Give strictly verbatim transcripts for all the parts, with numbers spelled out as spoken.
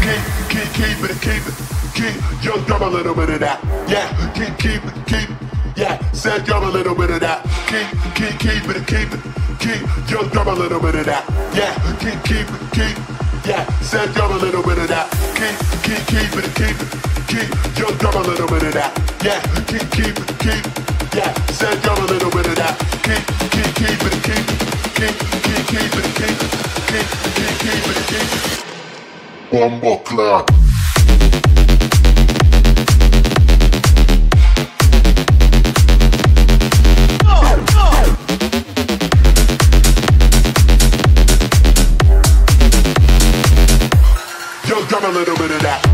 Keep, keep, keep it, keep it, keep. Yo, drum a little bit of that. Yeah, keep, keep it, keep it. Yeah, said drum a little bit of that. Keep, keep, keep it, keep it, keep. Yo, drum a little bit of that. Yeah, keep, keep it, keep. Yeah, said drum a little bit of that. Keep, keep, keep it, keep it, keep. Yo, drum a little bit of that. Yeah, keep, keep it, keep. Yeah, said drum a little bit of that. Keep, keep, keep it, keep. Keep, keep, keep it, keep. Keep, keep, keep it, keep. Bumbo clap. Yo, drum a little bit of that.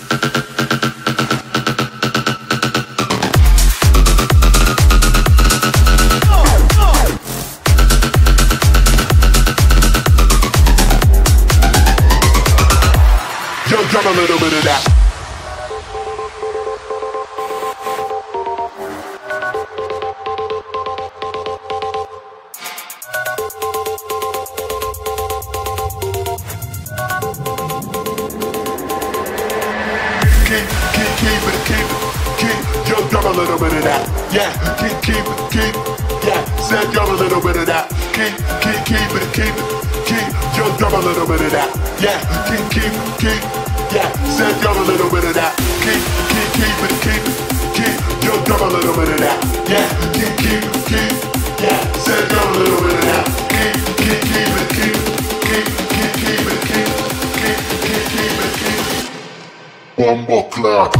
Yo, drum a little bit of that. Keep, keep, keep it, keep it, keep. Yo, drum a little bit of that. Yeah, keep, keep it, keep. Yeah, said drum a little bit of that. Keep, keep, keep it, keep it, keep. Yo, drum a little bit of that. Yeah, keep, keep, keep. Yeah, said drum a little bit of that. Keep, keep, keep it, keep it, keep. Yo, drum a little bit of that. Yeah, keep, keep, keep. Yeah, said drum a little bit of that. Keep, keep, keep it, keep. Keep, keep, keep it, keep. Keep, keep, keep it, keep. Bumbo clap.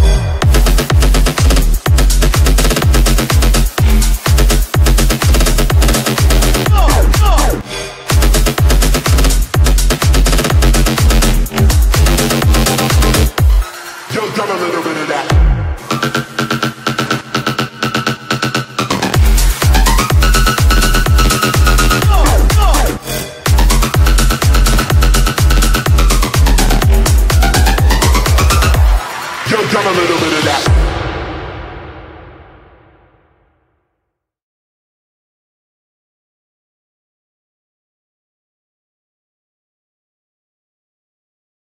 Yo, drum a little bit of that. Yo, drum a little bit of that.